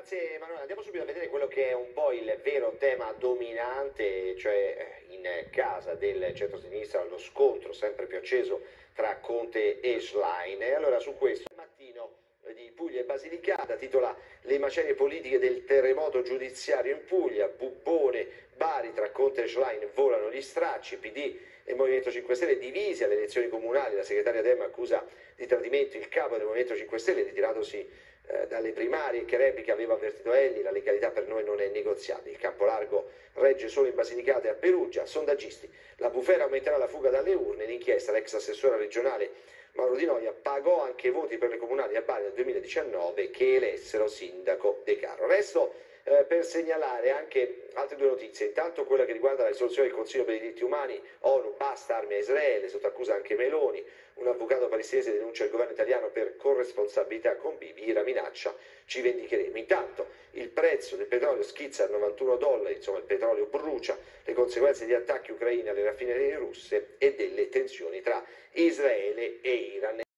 Grazie Emanuele, andiamo subito a vedere quello che è un po' il vero tema dominante, cioè in casa del centro-sinistra lo scontro sempre più acceso tra Conte e Schlein. E allora su questo il mattino di Puglia e Basilicata titola Le macerie politiche del terremoto giudiziario in Puglia, Bubbone, Bari tra Conte e Schlein volano gli stracci, PD e Movimento 5 Stelle divisi alle elezioni comunali, la segretaria Dem accusa di tradimento il capo del Movimento 5 Stelle ritiratosi dalle primarie che replica aveva avvertito Elli, la legalità per noi non è negoziabile, il campo largo regge solo in Basilicata e a Perugia, sondaggisti, la bufera aumenterà la fuga dalle urne, l'inchiesta, l'ex assessore regionale Mauro Di Noia pagò anche voti per le comunali a Bari nel 2019 che elessero sindaco De Carlo. Resto per segnalare anche altre due notizie, intanto quella che riguarda la risoluzione del Consiglio per i diritti umani, ONU basta armi a Israele, sotto accusa anche Meloni, un avvocato palestinese denuncia il governo italiano per corresponsabilità con Bibi, Ira minaccia, ci vendicheremo. Intanto il prezzo del petrolio schizza a $91, insomma il petrolio brucia, le conseguenze di attacchi ucraini alle raffinerie russe e delle tensioni tra Israele e Iran.